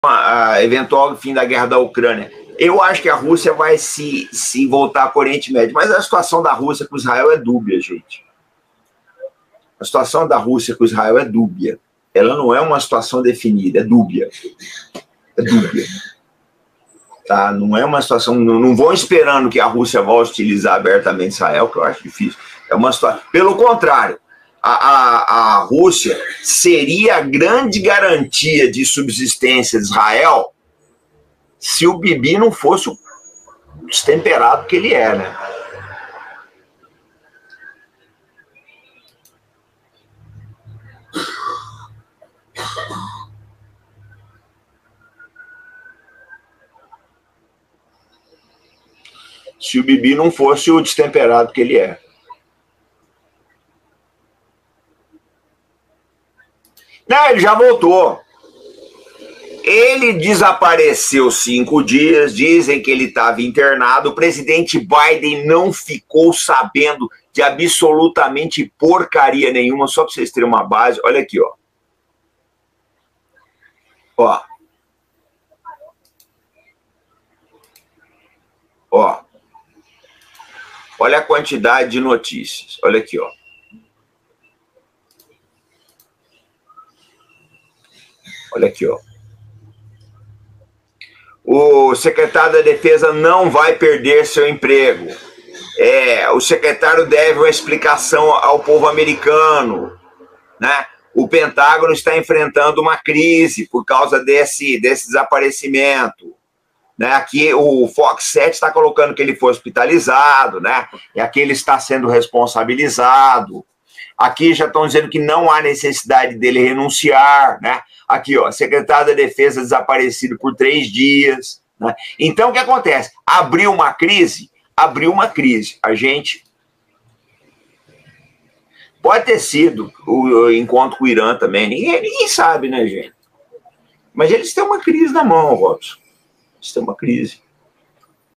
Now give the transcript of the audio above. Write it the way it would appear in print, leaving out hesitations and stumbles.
a eventual fim da guerra da Ucrânia. Eu acho que a Rússia vai se voltar para o Oriente Médio, mas a situação da Rússia com Israel é dúbia, gente. A situação da Rússia com Israel é dúbia. Ela não é uma situação definida, é dúbia. É dúbia. Tá? Não é uma situação... Não vão esperando que a Rússia vá hostilizar abertamente Israel, que eu acho difícil. É uma situação... Pelo contrário, a Rússia seria a grande garantia de subsistência de Israel se o Bibi não fosse o destemperado que ele é, né? Se o Bibi não fosse o destemperado que ele é. Não, ele já voltou. Ele desapareceu 5 dias, dizem que ele estava internado. O presidente Biden não ficou sabendo de absolutamente porcaria nenhuma, só para vocês terem uma base. Olha aqui, ó. Ó. Ó. Olha a quantidade de notícias. Olha aqui, ó. Olha aqui, ó. O secretário da Defesa não vai perder seu emprego. O secretário deve uma explicação ao povo americano, né? O Pentágono está enfrentando uma crise por causa desse desaparecimento. Né? Aqui o Fox 7 está colocando que ele foi hospitalizado, né? E aqui ele está sendo responsabilizado. Aqui já estão dizendo que não há necessidade dele renunciar, né? Aqui, ó, secretário da Defesa desaparecido por 3 dias. Né? Então, o que acontece? Abriu uma crise. A gente... Pode ter sido o encontro com o Irã também. Ninguém sabe, né, gente? Mas eles têm uma crise na mão, Robson. Eles têm uma crise.